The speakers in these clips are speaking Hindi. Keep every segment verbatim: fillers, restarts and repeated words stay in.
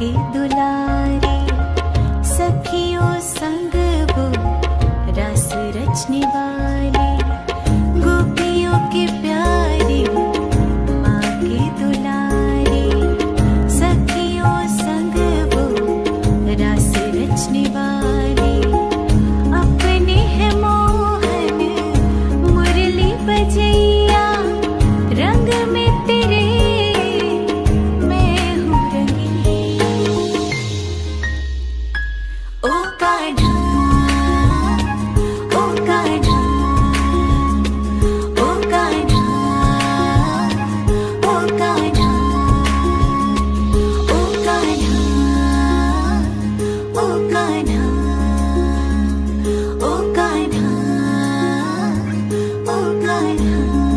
के दुलारे सखियों संग वो रस रचने वाले गोपियों के प्यारे माँ के दुलारे सखियों संग वो रस रचने वाले अपने है मोहन मुरली बजैया रंग में तेरे मैं हूँ रंगी ओ कान्हा ओ कान्हा ओ कान्हा ओ कान्हा ओ कान्हा ओ कान्हा ओ कान्हा ओ कान्हा।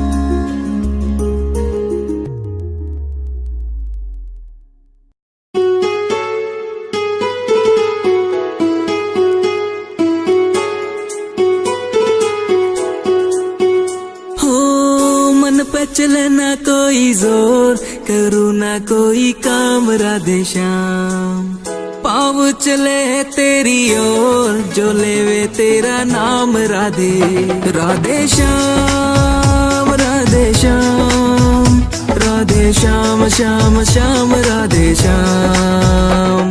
हो मन पे चले ना कोई जोर, करूँ ना कोई काम, राधे श्याम। पाँव चले तेरी ओर, जो लेवे तेरा नाम, राधे राधे श्याम राधे श्याम राधे श्याम श्याम श्याम राधे श्याम।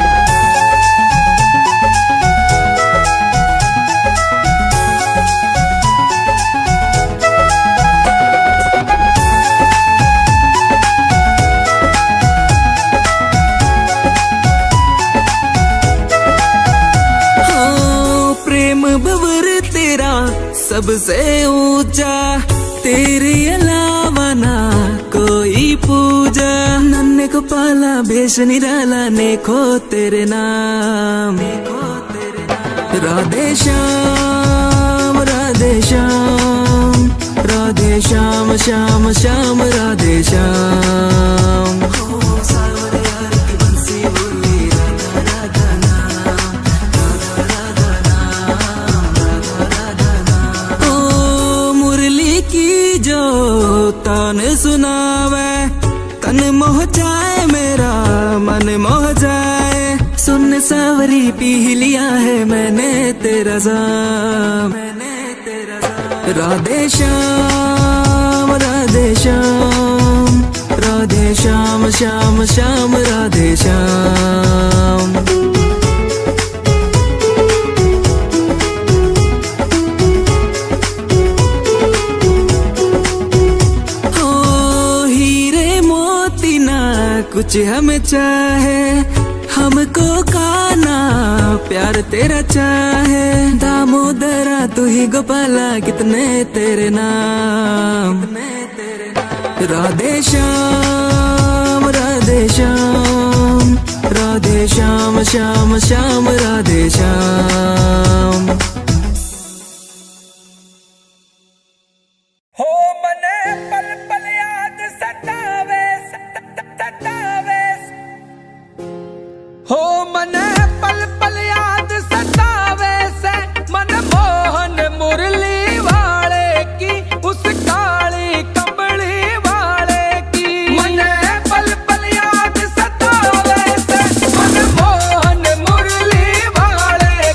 भंवर तेरा सबसे ऊंचा, तेरे अलावा ना कोई पूजा। नन्हे को पाला भेष निराला, नेखो तेरे नाम, राधे श्याम राधे श्याम राधे श्याम श्याम श्याम राधे श्याम। तान सुनावे तन मोह जाए, मेरा मन मोह जाए। सुन सावरी पी लिया है मैंने तेरा जाम, मैंने तेरा जाम। राधे श्याम राधे श्याम राधे श्याम श्याम श्याम राधे श्याम। कुछ हमें चाहे, हमको खाना प्यार तेरा चाहे। दामोदरा तू ही गोपाला, कितने तेरे नाम, राधे श्याम राधे श्याम राधे श्याम श्याम श्याम राधे श्याम। हो मने पल पल याद सतावे से, मन मोहन मुरली वाले की, उस काली कमली वाले की। मने पल पल याद सतावे से, मन मोहन मुरली वाले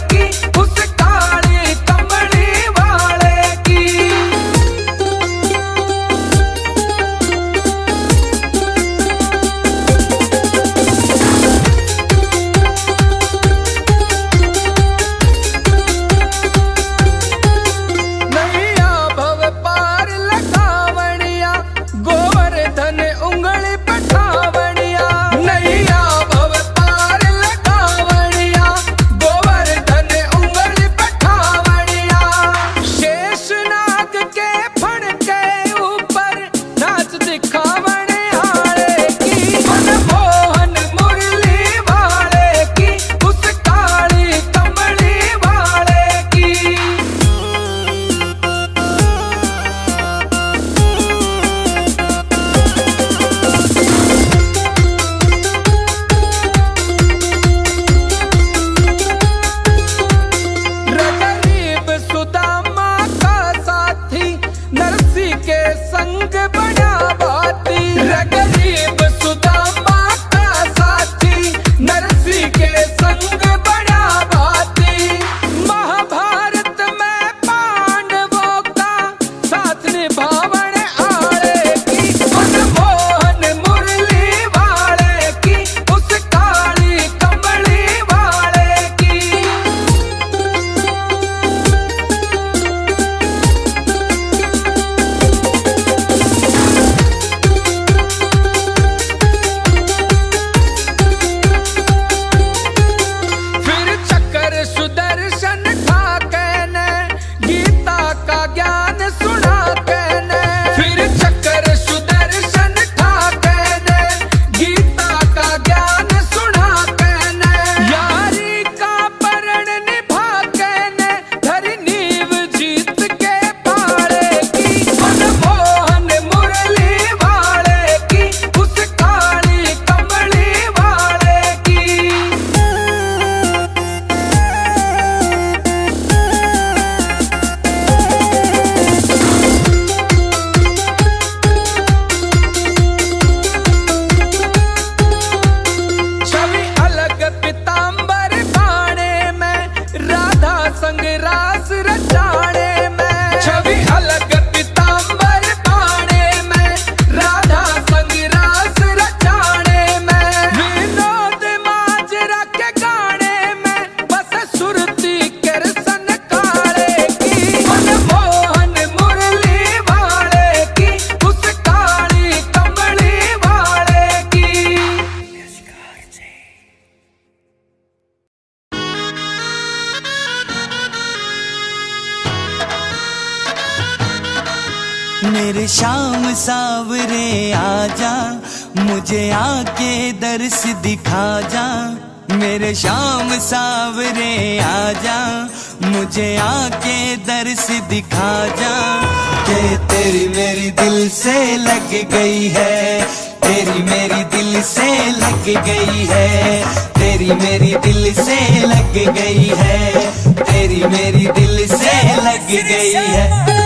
मेरे शाम सावरे आजा, मुझे आके दर्श दिखा जा। मेरे शाम सावरे आजा, मुझे आके दर्श दिखा जा। के तेरी मेरी दिल से लग गई है, तेरी मेरी दिल से लग गई है, तेरी मेरी दिल से लग गई है, तेरी मेरी दिल से लग गई है।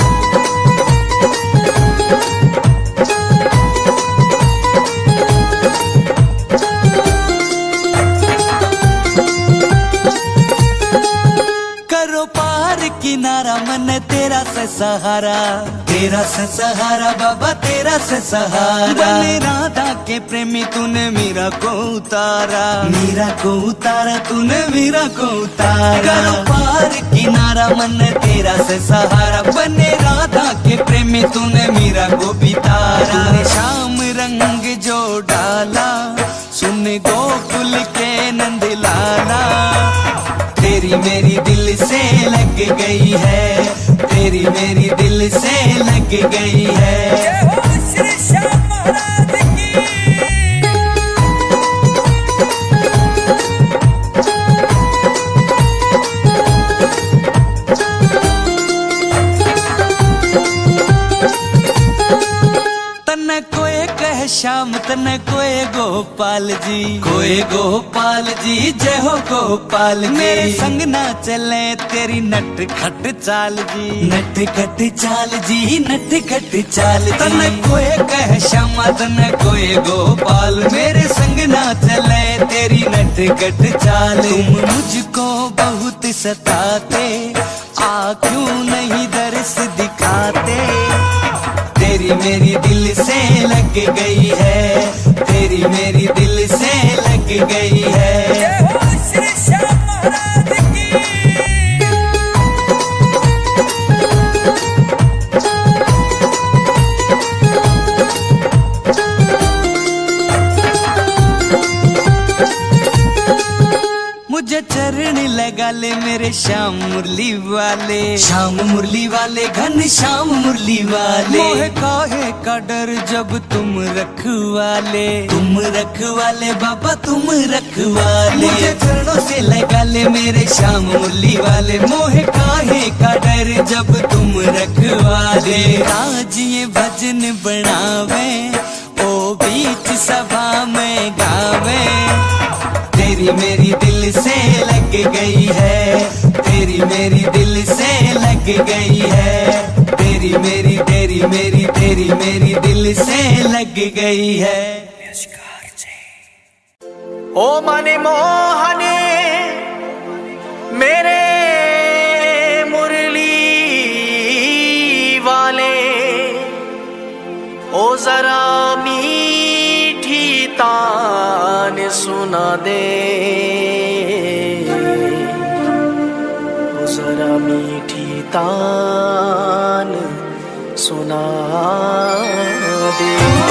किनारा मन तेरा से सहारा, तेरा से सहारा बाबा तेरा से सहारा। बने राधा के प्रेमी तूने मीरा को उतारा, मीरा को उतारा तूने मीरा को उतारा। करो पार किनारा मन तेरा से सहारा, बने राधा के प्रेमी तूने मीरा को बितारा। शाम रंग जो डाला सुन गोकुल के नंद लाला, तेरी मेरी दिल से लग गई है, तेरी मेरी दिल से लग गई है। श्री श्याम महाराज की। तन कोई कह श्याम तन कोई गोपाल जी, कोई गोपाल जी जय हो गोपाल जी। मेरे संग ना चले तेरी नट खट चाल जी, नट खट चाल जी, नट खट चाल जी। तन कोई कह श्यामा तन कोई गोपाल, मेरे संग ना चले तेरी नट खट चाल। तुम मुझको बहुत सताते, आ क्यों नहीं दर्श दिखाते। तेरी मेरी दिल से लग गई है, तेरी मेरी दिल से लग गई है। श्री श्याम महाराज की। मुझे चरण लगा ले मेरे श्याम मुरली वाले, श्याम मुरली वाले घन श्याम मुरली वाले। मोह काहे का डर जब तुम रखवाले, तुम रखवाले बाबा तुम रखवाले। मुझे चरणों से लगा ले मेरे श्याम मुरली वाले, मोह काहे का डर जब तुम रखवाले। आज ये भजन बनावे ओ बीच सभा में गावे, तेरी मेरी दिल से लग गई है, तेरी मेरी दिल से लग गई है, तेरी मेरी तेरी मेरी तेरी मेरी दिल से लग गई है। ओ मने मोहने मेरे मुरली वाले, ओ जरा मीठी तान सुना दे, ओ जरा मीठी तान सुना दे।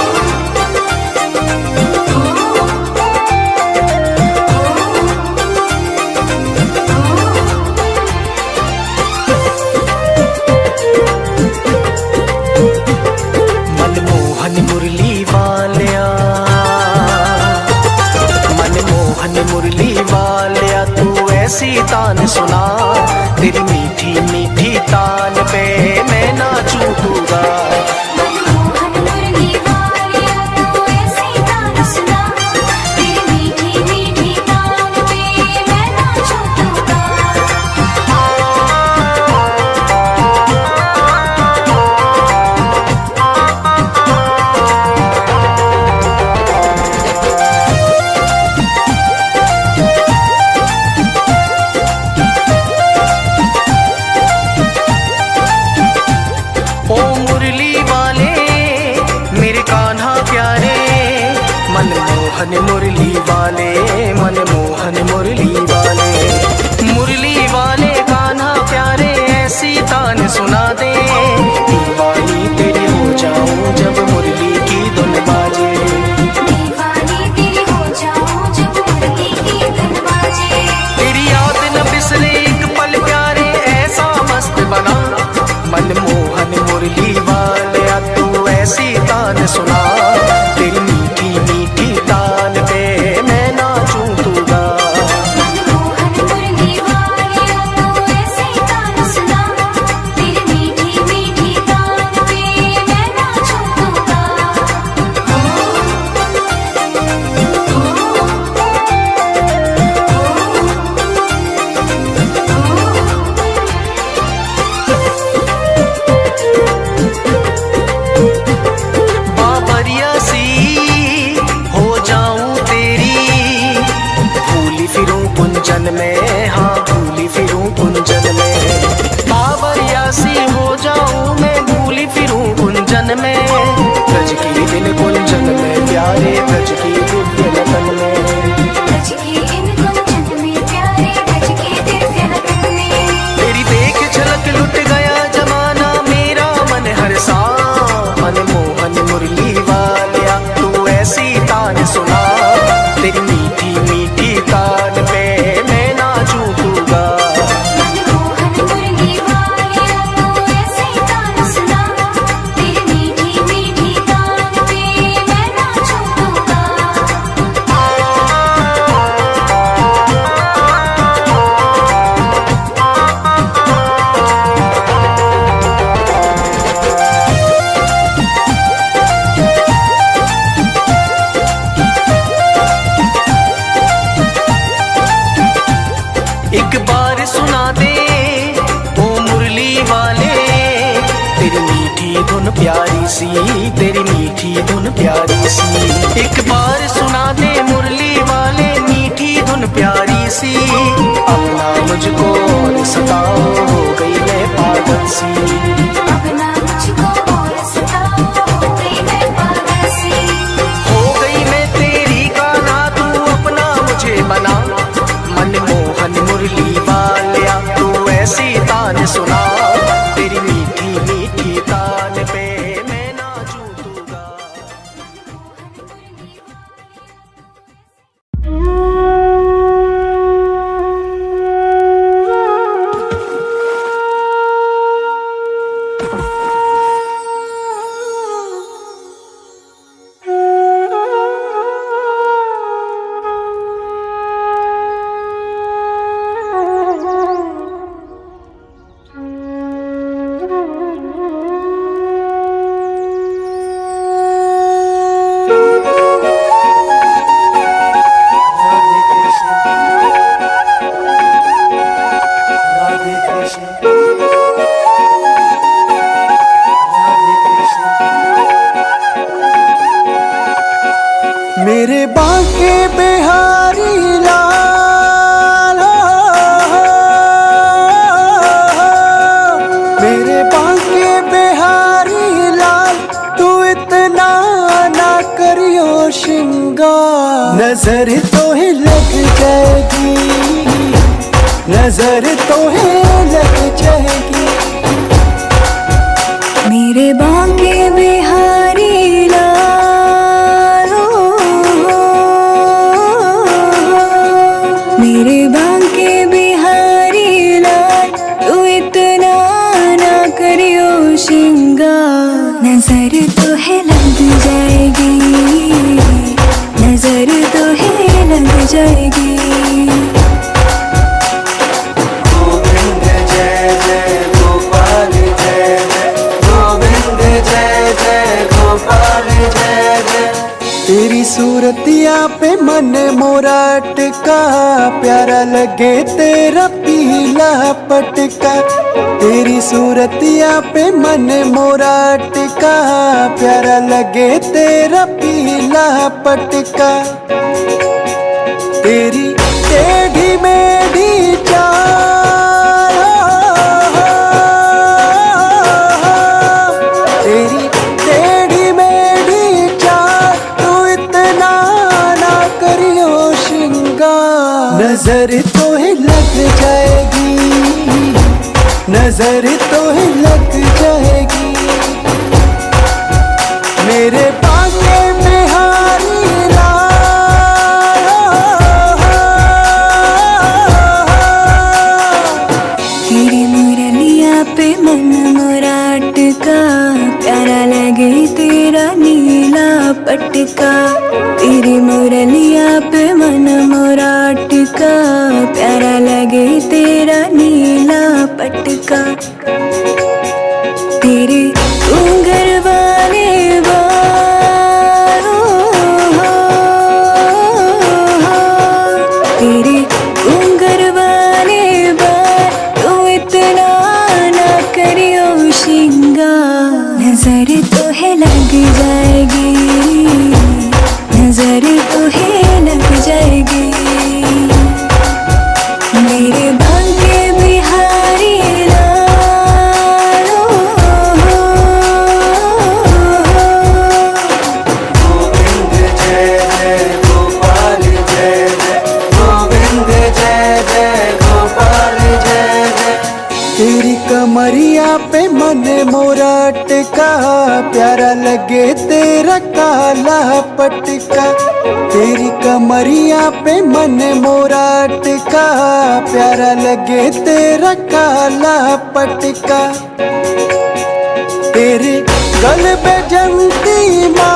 मनमोहन मुरली वालिया, मनमोहन मुरली वालिया, तू ऐसी तान सुना, तेरी मीठी मीठी तान पे मैं नाचूं पूरा। मनमोहन मुरली वालिया, तू ऐसी तान सुना, तेरी मीठी मीठी तान पे मैं नाचूं पूरा। मनमोहन मुरली वाले, मनमोहन मुरली वाले, मुरली वाले कान्हा प्यारे ऐसी तान सुना दे, दीवानी तेरी हो जाऊं जब मुरली की धुन बाजे, दीवानी तेरी हो जाऊं जब मुरली की धुन बाजे। तेरी याद न बिसरे एक पल प्यारे ऐसा मस्त बना, मनमोहन मुरली वाले। लगन में, हाँ भूली फिरूं कुंजन में। बावरिया सी हो जाऊं मैं, भूली फिरूं कुंजन में। ब्रज की इन कुंजन में प्यारे, ब्रज की दिव्य लगन में। ब्रज की इन कुंजन में प्यारे, ब्रज की दिव्य लगन में। तेरी देख झलक लुट गया जमाना, मेरा मन हरसा। मनमोहन मुरली वालिया तू ऐसी तान सुना, तेरी मीठी मीठी तान पे मैं नाचूं दूंगा। मनमोहन मुरली वालिया तू ऐसी तान सुना, तेरी मीठी मीठी तान पे मैं नाचूं दूंगा। एक बार सुना दे ओ मुरली वाले, तेरी मीठी धुन प्यारी सी, तेरी मीठी धुन प्यारी सी। एक बार सुना दे मुरली वाले, मीठी धुन प्यारी सी। अपना मुझको और सताओ, हो गई मैं पागल सी। अब ना मुझको और सताओ, हो गई मैं पागल सी। हो गई मैं तेरी गाना, तू अपना मुझे बना। मनमोहन मुरली वालिया तू ऐसी तान सुना, तेरी मीठी मीठी तान पे मैं नाचूं दूंगा। मेरे बांके बिहारी लाल हो, मेरे बांके बिहारी लाल तू इतना ना करियो श्रृंगार। नजर तो ही लग जाएगी, नजर तो ही लग जाएगी। मेरे बांके बिहारी लाल हो, मेरे बांके बिहारी लाल तू इतना ना करियो श्रृंगार। नजर तो है लग जाएगी, नजर तो है लग जाएगी। गोविंद जय जय गोपाल जय जय, गोविंद जय जय गोपाल जय जय। तेरी सूरतिया पे मन मोरा अटका, प्यारा लगे तेरा पीला पटका। तेरी सूरतिया पे मन मोरा अटका, प्यारा लगे तेरा पीला पटका। तेरी टेढ़ी मेढ़ी चाल, तेरी टेढ़ी मेढ़ी चाल तू इतना ना करियो श्रृंगार। नजर तो ही लग जाएगी, नजर तो ही लग जाएगी। मेरे बांके बिहारी लाल, तेरी मुरलिया पे मन मोरा अटका, प्यारा लगे तेरा नीला पटका। तेरी मुरलिया पे मन मोरा अटका, प्यारा लगे तेरा नीला पटका। तेरे घूंघर वाले बाल, तेरे घूंघर वाले बाल तू इतना ना करियो श्रृंगार। नजर तो है लग जाएगी, नजर तो है लग जाएगी। तेरा काला पटका, तेरी कमरिया पे मन मोरा टिका, प्यारा लगे तेरा काला पटका। तेरे गल पे जमती माँ,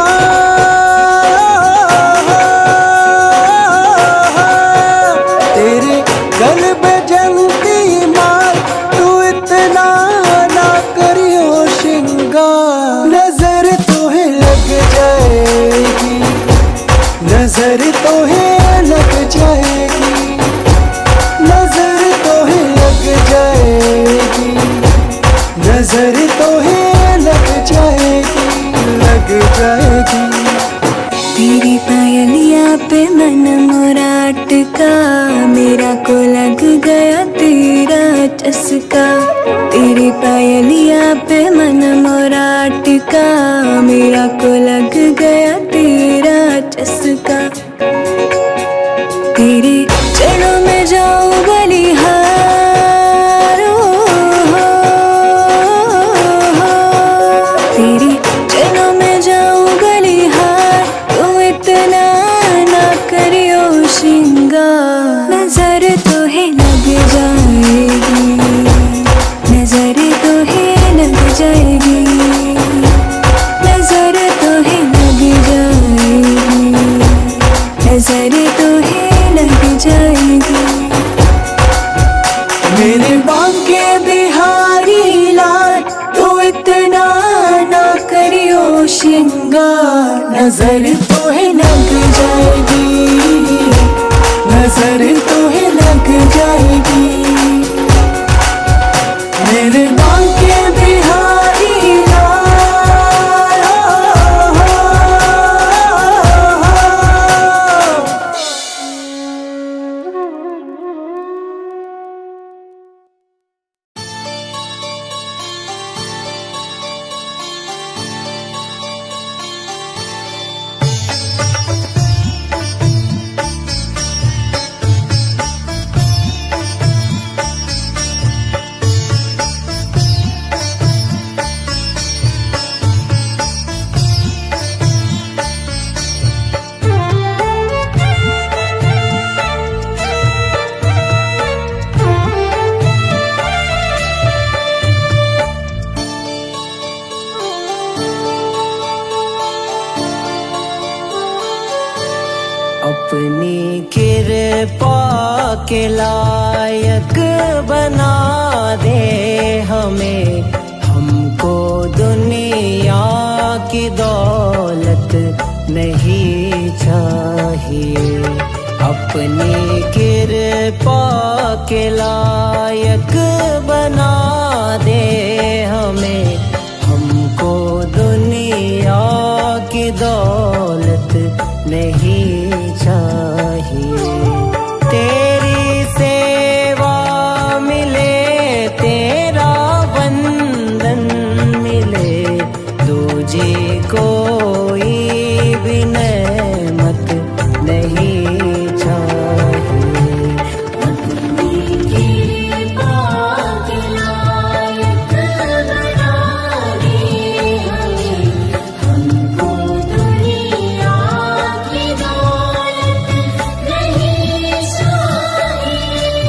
तेरे गल पे जमती माँ, तू इतना ना करियो श्रृंगार। नजर तोहे लग जाएगी, नजर तोहे लग जाएगी, नजर तोहे लग जाएगी, नजर तोहे लग जाएगी, लग जाएगी। तेरी पायलिया पे मन मोरा अटका, मेरा को लग गया तेरा चस्का। तेरी पायलिया पे मन मोरा अटका, मेरा को लग गया तेरा चस्का। तेरे चरणों में जाऊं बलिहार, तेरे चरणों में जाऊं बलिहार, तू इतना ना करियो श्रृंगार। नजर तोहे लग जाएगी, नजर तोहे लग जाएगी, नजर तोहे लग जाएगी, नजर तोहे लग जाएगी। मेरे बांके बिहारी लाल, तू इतना ना करियो श्रृंगार। नजर तोहे लग जाएगी, नजर तोहे लग जाएगी। मेरे बांके बिहारी लाल, अपनी कृपा के लायक बना दे हमें, हमको दुनिया की दौलत नहीं चाहिए। अपनी कृपा के लायक बना दे हमें, हमको दुनिया की दौलत नहीं चाहिए। तेरी सेवा मिले, तेरा वंदन मिले, दूजे कोई भी नेमत नहीं चाहिए। अपनी कृपा के लायक बना दे हमें, हमको दुनिया की दौलत नहीं चाहिए।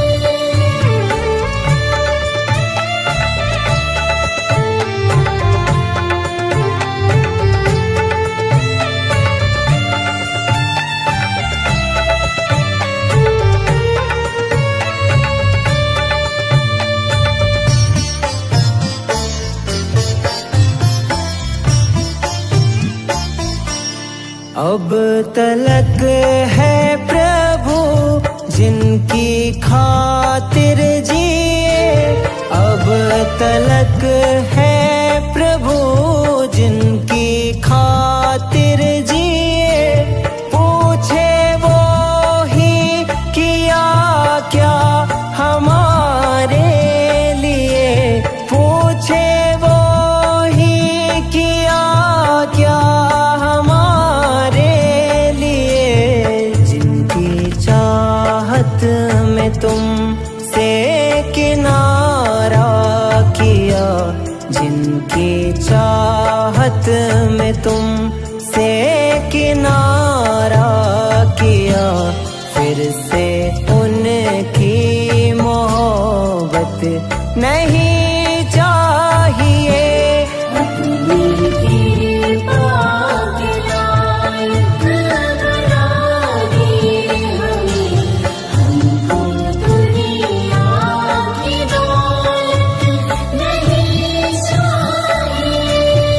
अब तलक है प्रभु जिनकी खातिर जिए, अब तलक है प्रभु जिनकी खातिर जिए। पूछे वो ही किया क्या हमारे लिए, पूछे वो ही किया क्या हमारे लिए। जिनकी चाहत में तुम से किनारा किया, जिनकी चाहत में तुम से किनारा किया, फिर से उनकी मोहब्बत नहीं चाहिए। अपनी कृपा के लायक बना दे हमें, हमको दुनिया की दौलत नहीं चाहिए।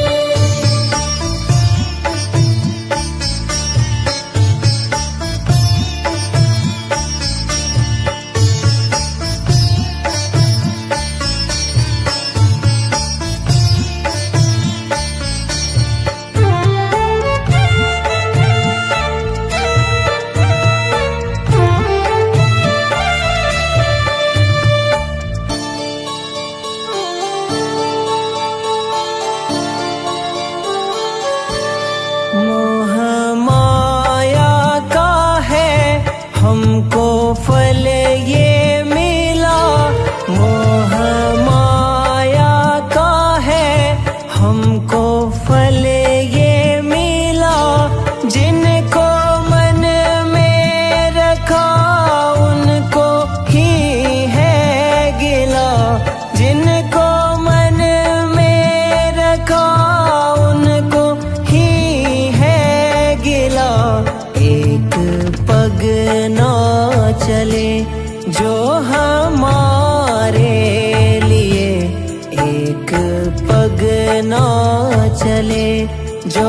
मोह माया का है हमको फल ये मिला, मोह माया का है हमको फल ये मिला। जिनको मन में रखा उनको ही है गिला, जिनको मन में रखा उनको ही है गिला। एक पग ना चले जो हमारे लिए, एक पग ना चले जो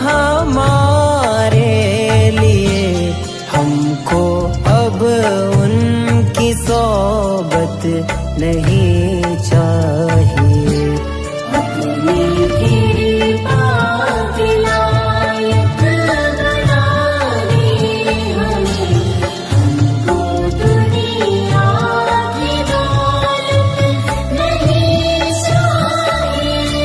हमारे लिए। हमको अब उनकी सोबत नहीं चाहिए। अपनी कृपा के लायक बना दे हमें, हमको दुनिया की दौलत नहीं चाहिए।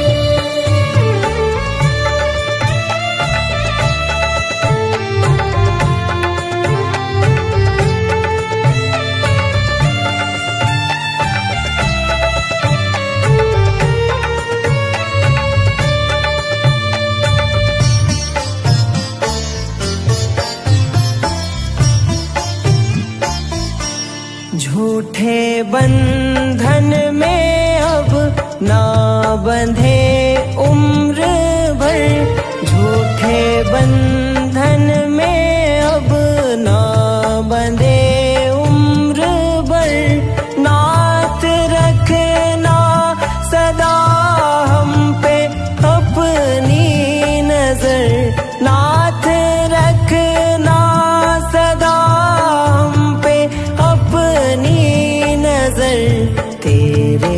झूठे बंधन में अब ना बंधे उम्र भर, झूठे बंधन में अब ना बंधे उम्र भर। नाथ रखना सदा हम पे अपनी नजर, नाथ रखना सदा हम पे अपनी नजर। तेरे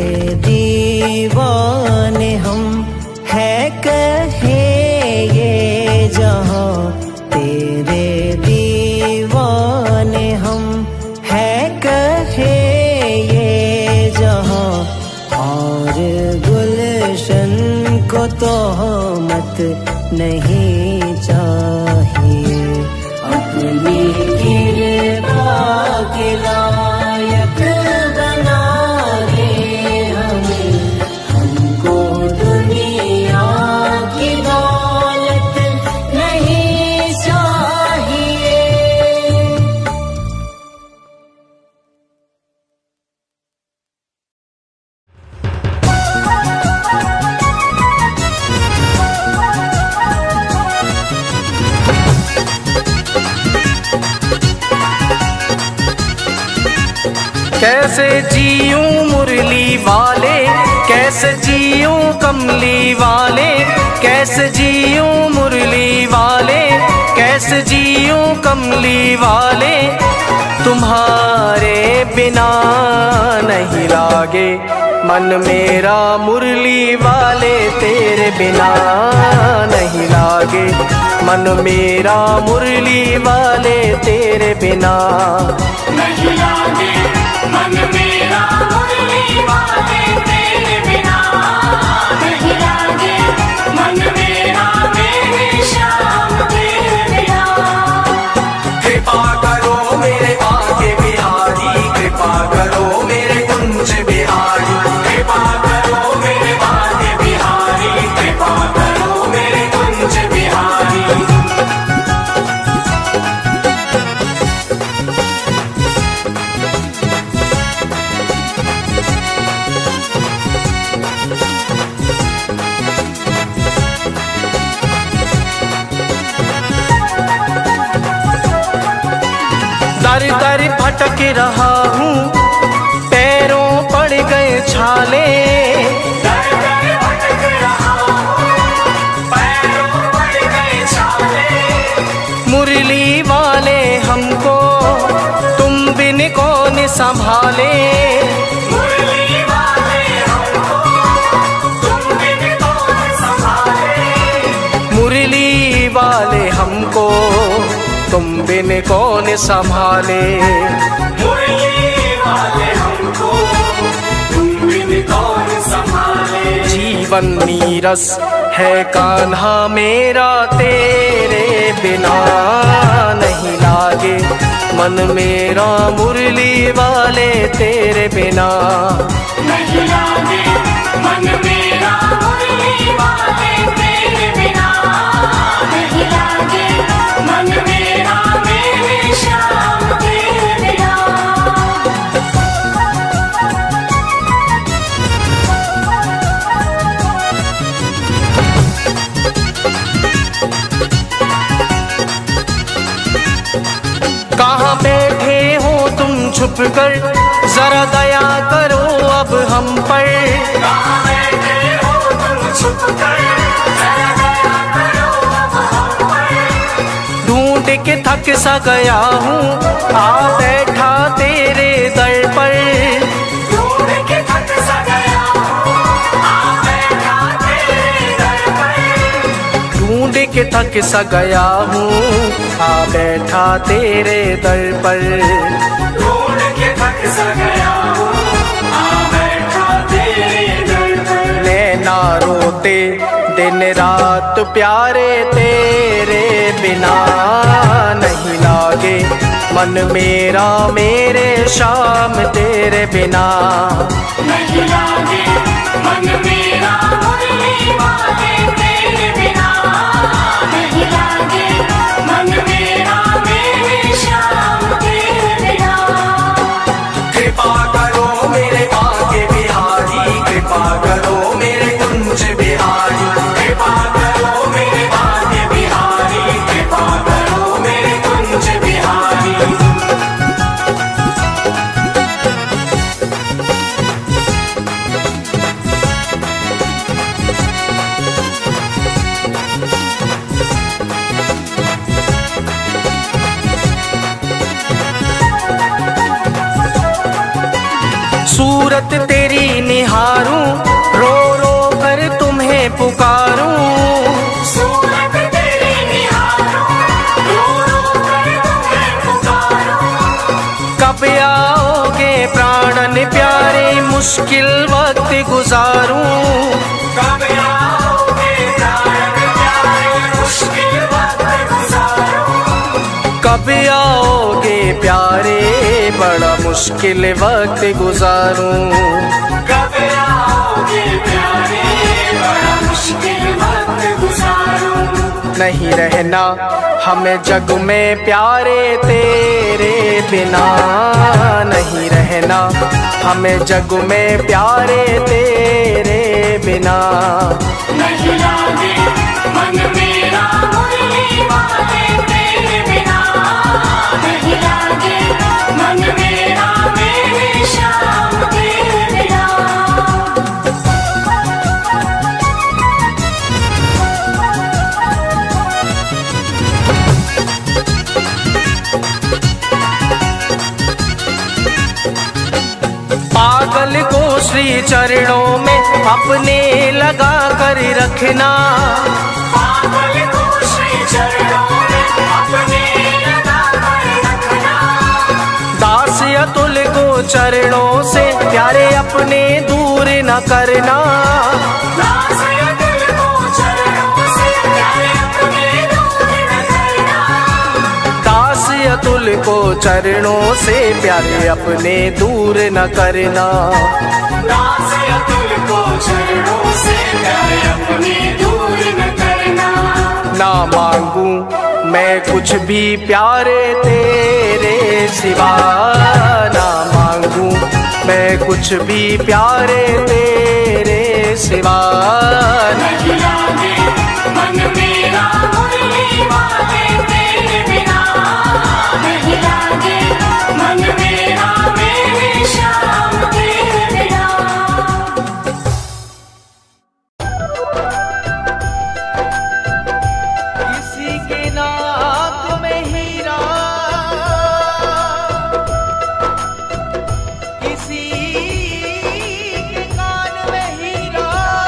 दीवाने हम है कहे ये जहां, तेरे दीवाने हम है कहे ये जहां। और गुलशन को तोहमत नहीं चाहिए। अपनी कृपा के लायक बना दे हमें, हमको दुनिया की दौलत नहीं चाहिए। कैसे जीऊं मुरली वाले, कैसे जीऊं कमली वाले, कैसे जीऊं मुरली वाले, कैसे जीऊं कमली वाले। तुम्हारे बिना नहीं लागे मन मेरा मुरली वाले, तेरे बिना नहीं लागे मन मेरा मुरली वाले, तेरे बिना नहीं लागे मन मेरा मुरली वाले, तेरे बिना नहीं लागे मन मेरा, मेरी शाम तेरे बिना। कृपा करो मेरे आगे बिहारी, कृपा करो मेरे कुंज बिहारी, कृपा करो मेरे आगे बिहारी, कृपा करो मेरे कुंज बिहारी। दर दर भटक रहा हूँ, पैरों पड़ गए छाले। दर दर भटक रहा हूँ, पैरों पड़ गए छाले। मुरली वाले हमको तुम बिन कौन संभाले। मुरली वाले हमको तुम बिन कौन संभाले। मुरली वाले हमको तुम बिन कौन संभाले। मुरली वाले हमको तुम बिन कौन संभाले। जीवन नीरस है कान्हा मेरा, तेरे बिना नहीं लागे मन मेरा। मुरली वाले तेरे बिना नहीं लागे मन मेरा। मुरली वाले तेरे बिना नहीं लागे मन मेरा। मेरे श्याम तेरे बिना। कहाँ बैठे हो तुम छुप कर, जरा दया करो अब हम पर। कहाँ बैठे हो तुम छुप कर, जरा दया करो अब हम पर। ढूंढ के थक सा गया हूँ, आ बैठा तेरे दर पर। ढूंढ के थक सा गया हूँ, आ बैठा तेरे दर पर। ढूंढ के थक सा गया हूँ, आ बैठा तेरे दर पर। ढूंढ के थक सा गया हूँ, आ बैठा तेरे दर पर। नैना रोते दिन रात प्यारे, तेरे बिना नहीं लागे मन मेरा। मेरे श्याम तेरे बिना नहीं लागे मन मेरा। मुरली वाले तेरे बिना नहीं लागे मन मेरा। मेरे श्याम तेरे बिना। कृपा करो मेरे आगे बिहारी, कृपा करो मेरे कुंज बिहारी। कृपा करो मेरे भाग्य बिहारी। कृपा करो मेरे कुंज बिहारी। सूरत तेरी निहारूं, रो रो कर तुम्हें पुकारूं। सूरत तेरी निहारूं, रो रो कर तुम्हें पुकारूं। कब आओगे प्राणन प्यारे, मुश्किल वक्त गुजारूं। कब आओगे प्राण प्यारे, मुश्किल वक्त गुजारूं। कब आओगे प्यारे, बड़ा मुश्किल वक्त गुजारूं। कब आओगे प्यारे, बड़ा मुश्किल वक्त गुजारूं। नहीं रहना हमें जग में प्यारे, तेरे बिना नहीं रहना हमें जग में प्यारे, तेरे बिना नहीं लागे मन मेरा। मुरली वाले तेरे बिना नहीं लागे मन मेरा। मेरे श्याम तेरे बिना। पागल को श्री चरणों में अपने लगा कर रखना। पागल को श्री चरणों में अपने लगा कर रखना। दास अतुल को चरणों से प्यारे अपने दूर न करना। दास अतुल को चरणों से प्यारे अपने दूर न करना। दास अतुल को चरणों से प्यारे अपने दूर न करना। दास अतुल को चरणों से प्यारे अपने दूर न करना। ना मांगू मैं कुछ भी प्यारे तेरे सिवा, ना मांगू मैं कुछ भी प्यारे तेरे सिवा। नहीं लागे मन मेरा। मुरली वाले तेरे बिना नहीं लागे मन मेरा मेरे श्याम तेरा। किसी के नाक में हीरा, किसी के कान में हीरा,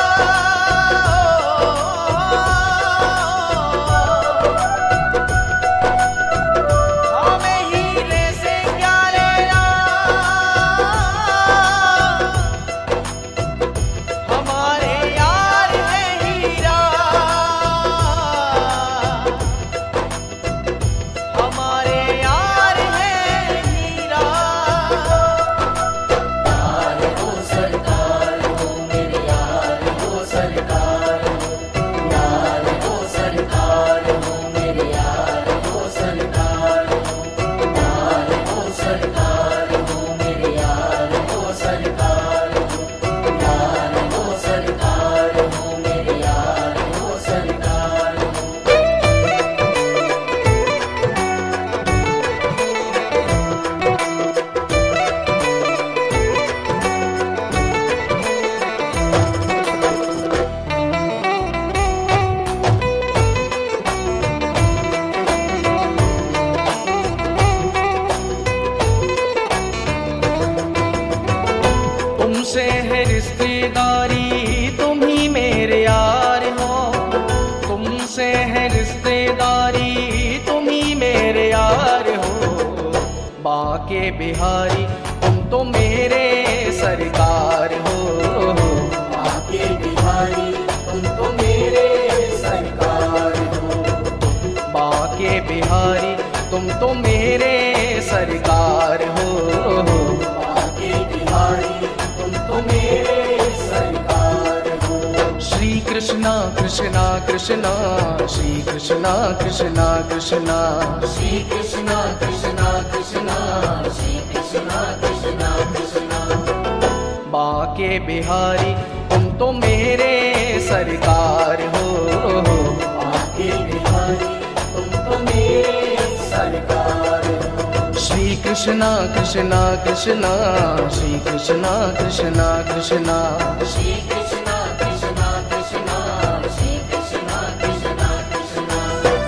हमें हीरे से क्या लेना, हमारे यार है हीरा, हमारे यार है हीरा। तुमसे है रिश्तेदारी, तुम ही मेरे यार हो, तुमसे है रिश्तेदारी, तुम ही मेरे यार हो। बाके बिहारी तुम तो मेरे सरकार हो, बाके बिहारी तुम तो मेरे सरकार हो, बाके बिहारी तुम तो मेरे सरकार हो, बाके बिहारी तुम तो मेरे सरकार हो। श्री कृष्णा कृष्णा कृष्णा, श्री कृष्णा कृष्णा कृष्णा, श्री कृष्णा कृष्णा कृष्णा, श्री कृष्णा कृष्णा कृष्णा। बाके बिहारी तुम तो मेरे सरकार हो, बाके बिहारी तुम तो मेरे सरकार हो। श्री कृष्णा कृष्णा कृष्णा, श्री कृष्णा कृष्णा कृष्णा, श्री कृष्णा कृष्णा कृष्णा, श्री कृष्णा कृष्णा कृष्णा।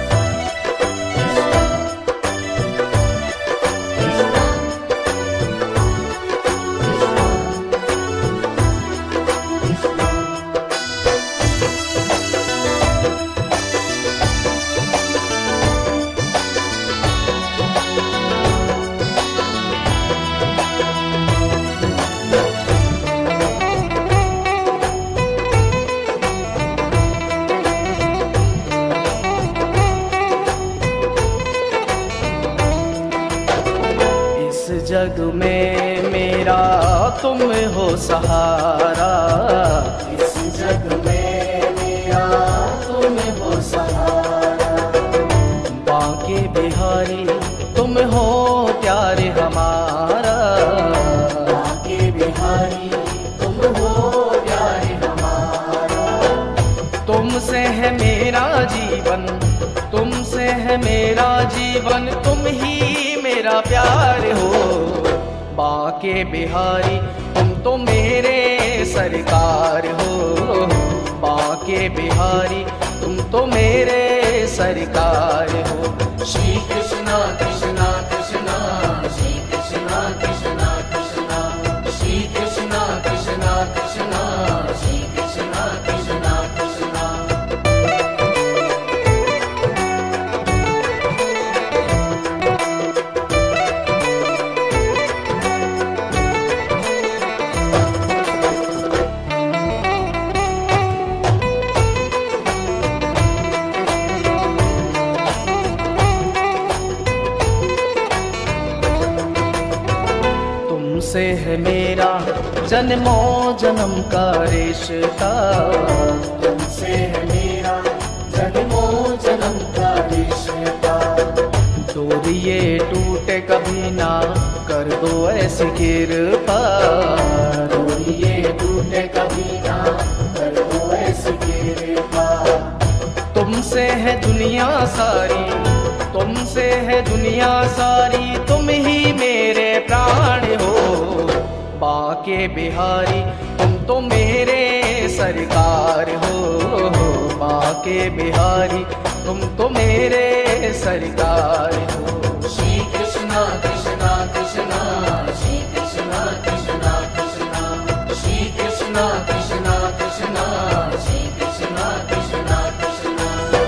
जग में मेरा तुम हो सहारा, इस जग में मेरा तुम हो सहारा। बाके बिहारी तुम हो प्यारे हमारा, बाके बिहारी तुम हो प्यारे हमारा। तुमसे है मेरा जीवन, तुमसे है मेरा जीवन, तुम ही मेरा प्यार हो। बाके बिहारी तुम तो मेरे सरकार हो, बाके बिहारी तुम तो मेरे सरकार हो। श्री कृष्णा कृष्णा कृष्णा, श्री कृष्णा कृष्णा कृष्णा, श्री कृष्णा कृष्णा कृष्णा, श्री कृष्णा कृष्णा कृष्णा। तुमसे है मेरा जन्मों जन्म का रिश्ता, तुमसे है मेरा जन्मों जन्म का रिश्ता। दूर ये टूटे कभी ना कर दो ऐसी कृपा, दूर ये टूटे कभी ना कर दो ऐसी कृपा। तुमसे है दुनिया सारी, तुमसे है दुनिया सारी, तुम ही मेरे बिहारी तुम तो मेरे सरकार हो, बाके बिहारी तुम तो मेरे सरकार हो। श्री कृष्णा कृष्णा कृष्णा श्री कृष्णा कृष्णा कृष्णा श्री कृष्णा कृष्णा कृष्णा श्री कृष्णा कृष्णा कृष्णा।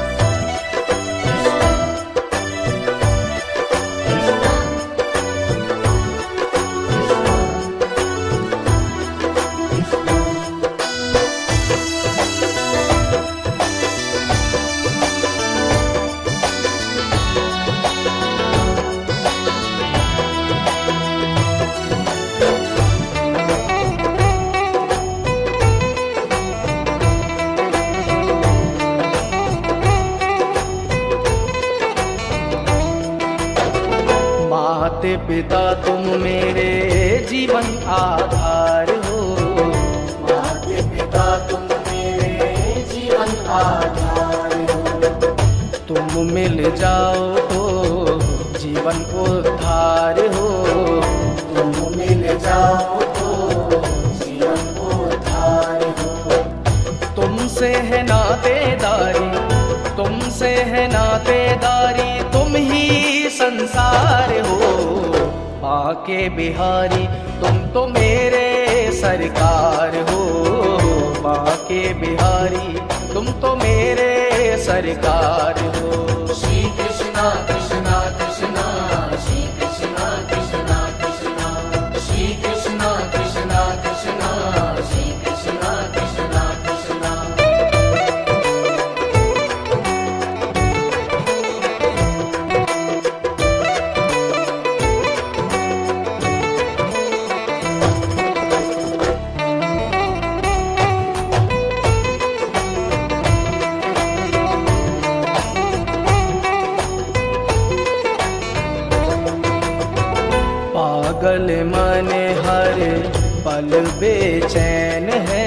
माते पिता तुम मेरे जीवन आधार हो, माते पिता तुम मेरे जीवन आधार हो। तुम मिल जाओ तो जीवन उद्धार हो, तुम मिल जाओ तो जीवन उद्धार हो। तुमसे है नातेदारी, तुमसे है नातेदारी, तुम ही संसार हो। बाके बिहारी तुम तो मेरे सरकार हो, बाके बिहारी तुम तो मेरे सरकार हो। श्री कृष्णा कृष्णा कृष्णा श्री कृष्णा कृष्णा कृष्णा श्री कृष्णा कृष्णा कृष्णा श्री कृष्णा कृष्णा कृष्णा। पागल मन हर पल बेचैन है,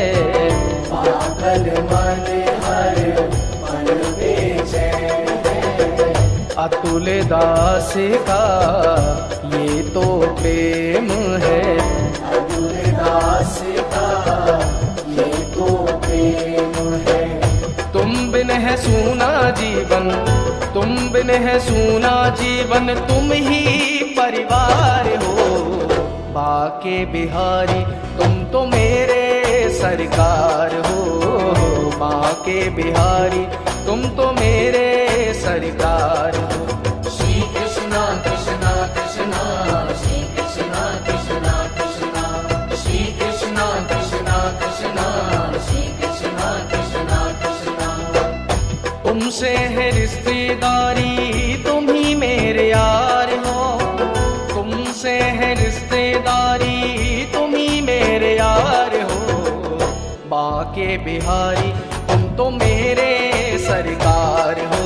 पागल मन हर पल बेचैन है। अतुल दास का ये तो प्रेम है, अतुल दास का ये तो प्रेम है। तुम बिन है सूना जीवन, तुम बिन है सूना जीवन, तुम ही परिवार हो। बाके बिहारी तुम तो मेरे सरकार हो, बाके बिहारी तुम तो मेरे सरकार हो। श्री कृष्णा कृष्णा कृष्णा श्री कृष्णा कृष्णा कृष्णा श्री कृष्णा कृष्णा कृष्णा श्री कृष्णा कृष्णा कृष्णा। तुमसे है रिश्तेदारी, तुम ही मेरे यार हो, तुमसे है रिश्तेदारी, तुम ही मेरे यार हो। बाके बिहारी तुम तो मेरे सरकार हो,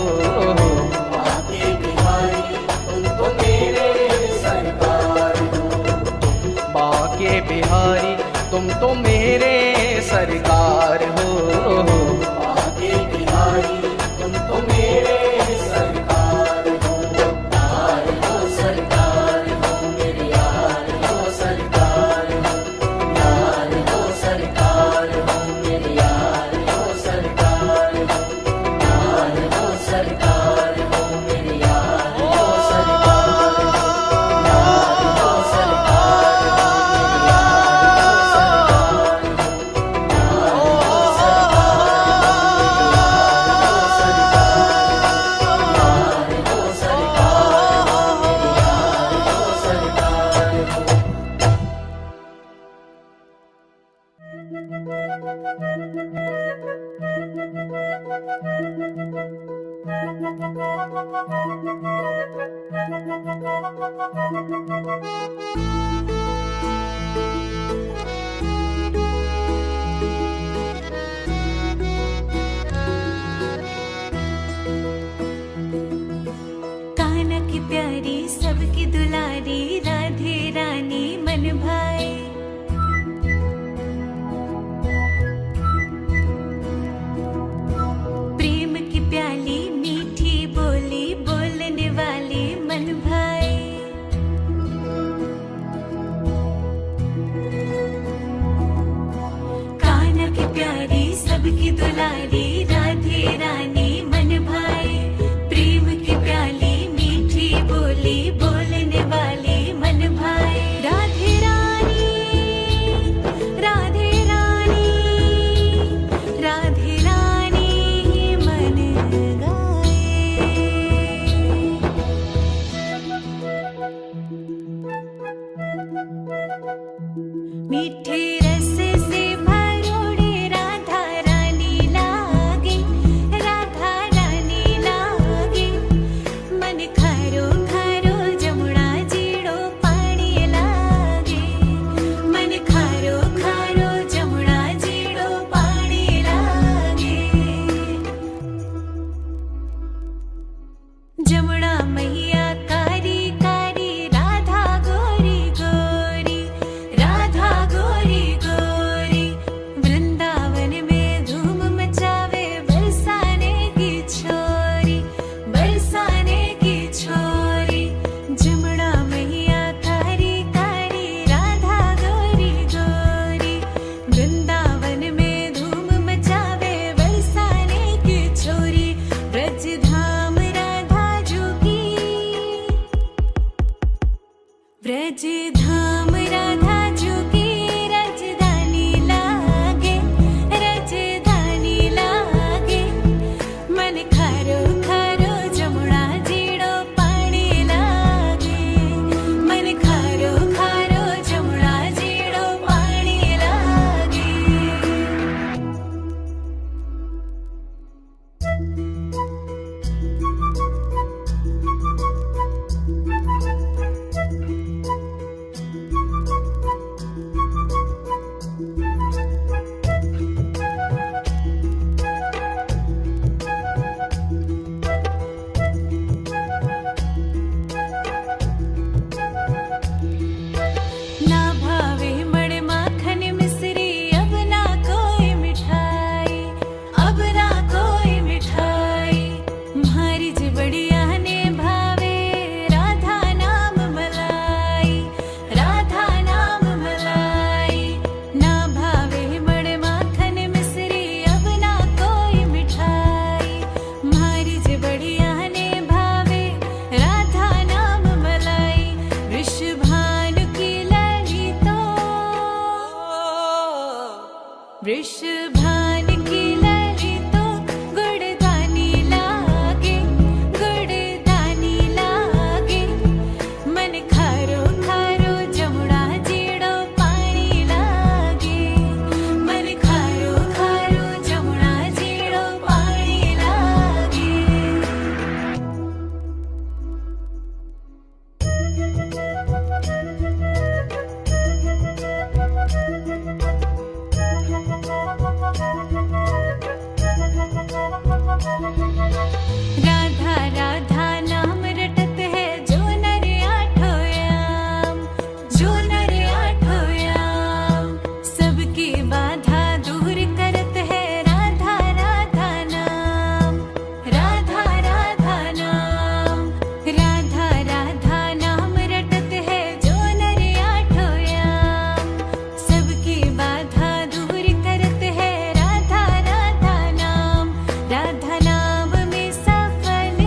बाके बिहारी तुम तो मेरे सरकार हो। बाके बिहारी तुम तो मेरे सरकार हो, बाके बिहारी तुम तो मेरे सरकार हो। यार हो सरकार हो मेरे यार हो सरकार हो, यार हो सरकार हो मेरे यार हो सरकार हो, यार हो सरकार हो मेरे यार हो सरकार हो, यार हो सरकार हो मेरे यार हो सरकार हो, यार हो सरकार मीठे रस से भरोड़े राधा रानी लागे, राधा रानी लागे। मन खारो खारो जमुना जीड़ो पानी लागे, मन खारो खारो जमुना जीड़ो पानी लागे। जमुना मैया कारी कारी राधा गोरी गोरी, राधा गोरी गोरी। वृंदावन में धूम मचावे बरसाने की छोरी, बरसाने की छोरी। जमुना मैया कारी कारी राधा गोरी गोरी, वृंदावन में धूम मचावे बरसाने की छोरी। ब्रज धाम राधा जोगी, ब्रज धाम राधा जोगी। राजधानी लागे, राजधानी लागे। मन खारो खारो जमुना जीड़ो पानी लागे, मन खारो खारो जमुना जीड़ो पानी लागे। ना भावे मड़ माखन मिश्री, अब ना कोई मिठाई, अब ना कोई मिठाई। म्हारी जी बढ़िया ने भावे राधा नाम मलाई, राधा नाम मलाई। ना भावे मड़ माखन मिश्री, अब ना कोई मिठाई। म्हारी जी बढ़िया ने भावे राधा नाम मलाई। वृषभान की ललितो, वृषभान की ललितो। गुड़दानी लागे, गुड़दानी लागे। मन खारो खारो जमुना जीड़ो पानी लागे, मन खारो खारो जमुना जीड़ो पानी लागे। राधा राधा नाम रटत है जो नर आठो याम, जो नर आठो याम। सबकी बाधा दूर करत है राधा राधा नाम, राधा राधा नाम। राधा राधा नाम रटत है जो नर आठो याम। सबकी बाधा दूर करत है राधा राधा नाम। राधा नाम में सफल,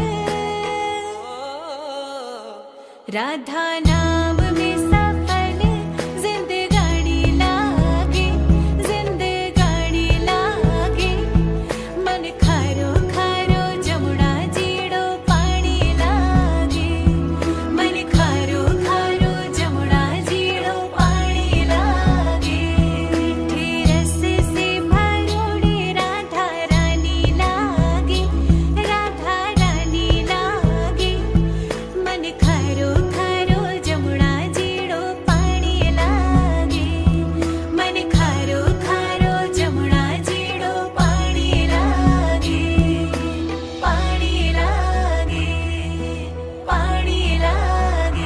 राधा नाम में सफल। जिंदगानी लागे, जिंदगानी लागे। मन खारो खारो जमुना जीड़ो पानी लागे, मन खारो खारो जमुना जीड़ो पानी लागे। मीठे रस से भरोड़े राधा रानी लागे, राधा रानी लागे। मन खारो खारो जमुना जीड़ो पानी लागे, मन खारो खारो जमुना जीड़ो पानी लागे, पानी लागे, पानी लागे।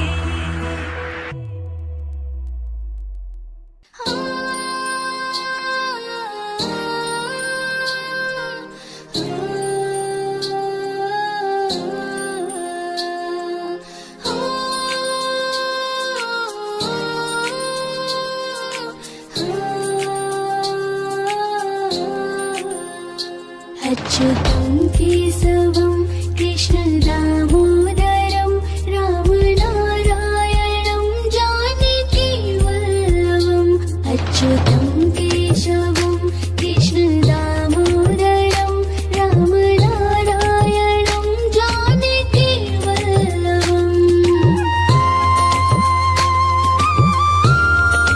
अच्युतं केशवं कृष्ण दामोदरं राम नारायणं जानकी वल्लभम्। अच्युतं केशवं कृष्ण दामोदरं राम नारायणं जानकी वल्लभम्।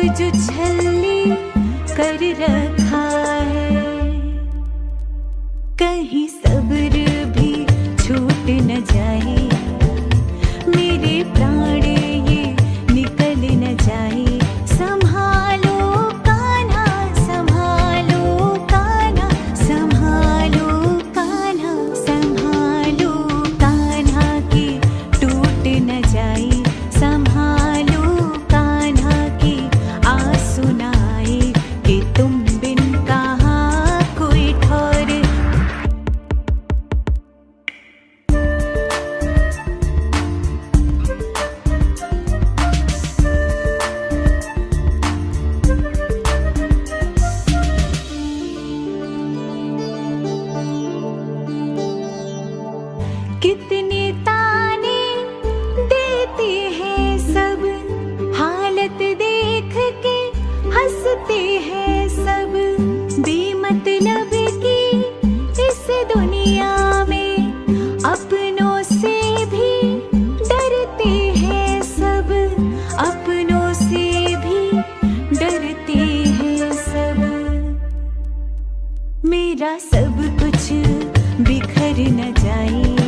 जो छल्ली कर रखा है, कहीं सब्र भी छूट न जाए, मेरे प्राण ये निकल न जाए। संभालो कान्हा, संभालो कान्हा, संभालो कान्हा, संभालो कान्हा की टूट न जाए, संभालो कान्हा की आंसू न आए, कि तुम बिन कहाँ कोई ठौर। कितने ताने देते हैं सब, हालत देख के हंसते हैं सब, बेमतलब की इस दुनिया में अपनों से भी डरते हैं सब, अपनों से भी डरते हैं सब। मेरा सब कुछ बिखर न जाए,